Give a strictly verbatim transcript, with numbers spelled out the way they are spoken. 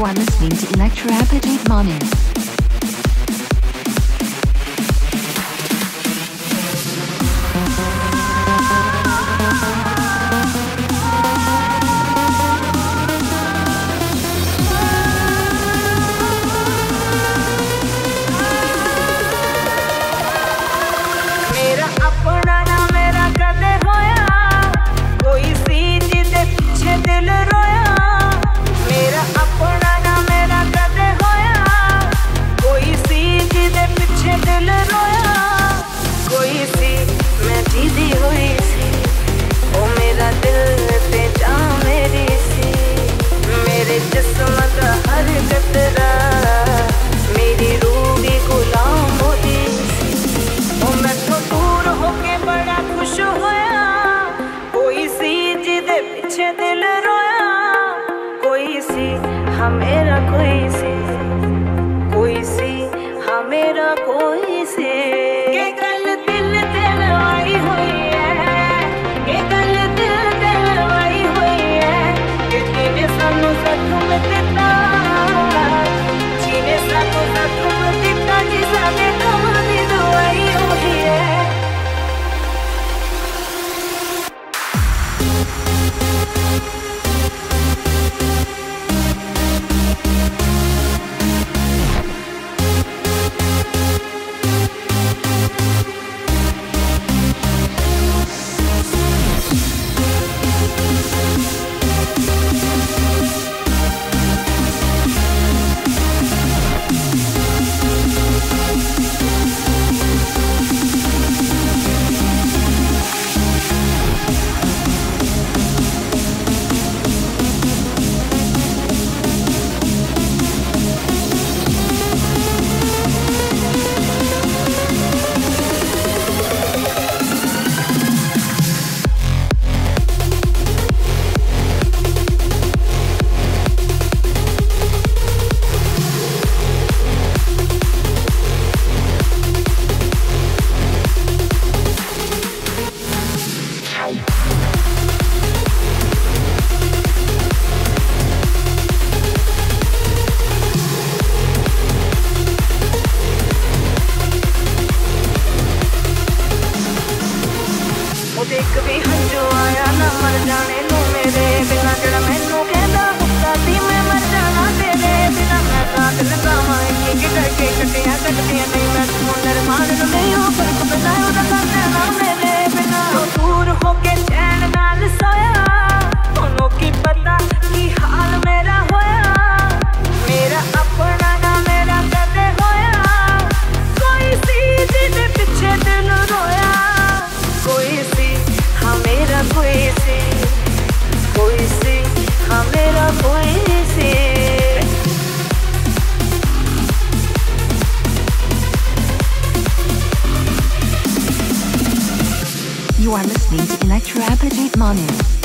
are listening to Elektro Abhiijeet Manu. मेरा कोई से कोई सी हाँ मेरा कोई से के गल दिल दिल आई हुई है के गल दिल दिल आई हुई है कि जीने सानू जख्म दिता जीने सानू जख्म दिता जी साडे गम दी दवाई हुई है देख भी हंजू आया ना मर जाने नू मेरे बिना जड़ा मैनू कहता हुक्का सी मैं मर जाना तेरे बिना मैं रात लगावां एक एक करके कटियां कटदियां नहीं मैं समुंदर मान लूं नहीं हो फर्क बनाओ ना करना मेरे बिना दूर होके चैन नाल सोया ओनू की पता की हाल मेरा होया मेरा अपना ना मेरा कदे होया कोई सी जिदे पीछे दिल रोया कोई सी हाँ मेरा कोई सी कोई सी हाँ मेरा कोई सी You are listening to Elektro Abhiijeet Manu.